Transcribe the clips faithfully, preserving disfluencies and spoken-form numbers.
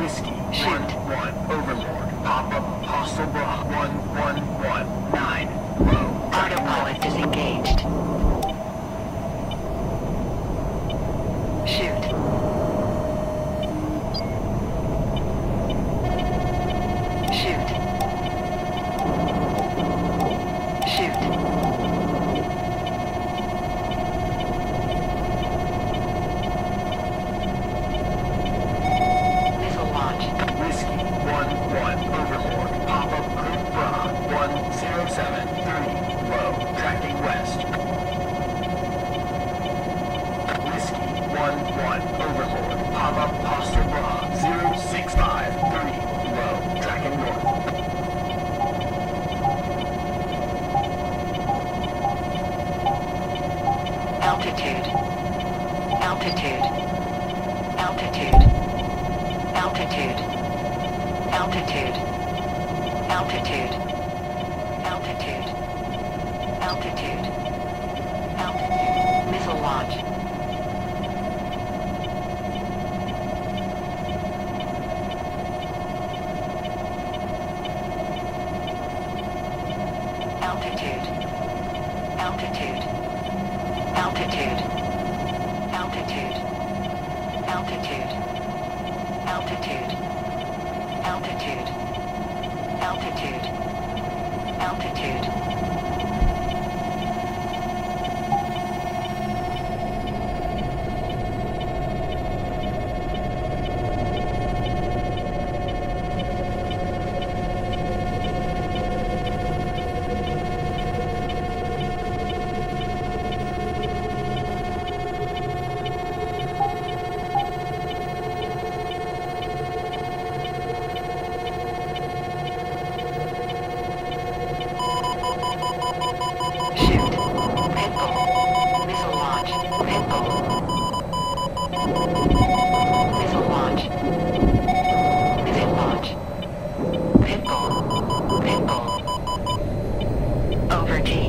Whiskey, shoot. One, one, Overlord. Pop-up, hostile bra. One, one, one, nine, low. Autopilot disengaged. Shoot. Shoot. Shoot. Missile launch. Whiskey, one, one, Overlord. Pop-up crew bra. One, zero, seven, three, low. Tracking west. Whiskey, one, one, Overlord. Pop-up hostile bra. Zero, six, five, three, low. Tracking north. Altitude. Altitude. Altitude. Altitude. Altitude. Altitude. Altitude. Altitude. Altitude. Missile launch. Altitude. Altitude. Altitude. Altitude. Altitude. Altitude. Altitude. Altitude. Altitude. Shoot. Pitbull. Missile launch. Pitbull. Missile launch. Missile launch. Pitbull. Pitbull. Over T.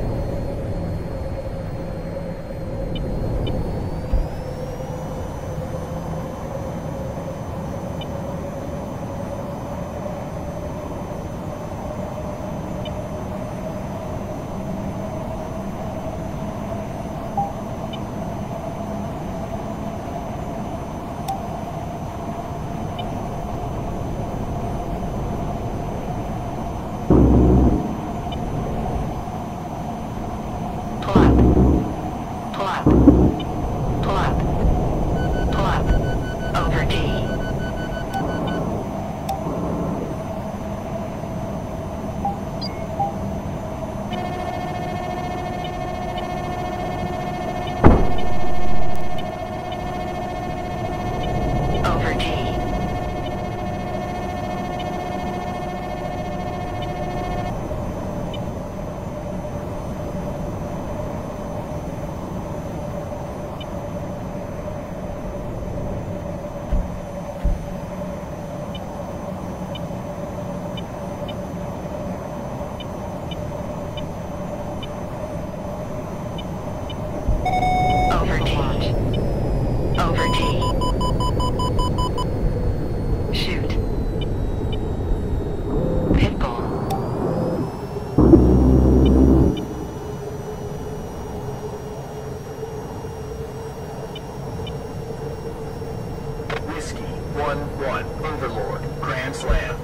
Pull up. Pull up. Pull up. Pull up. Over T. Over T. Over T. Over T. Shoot. Pitbull. Whiskey, one, one, Overlord. Grand Slam.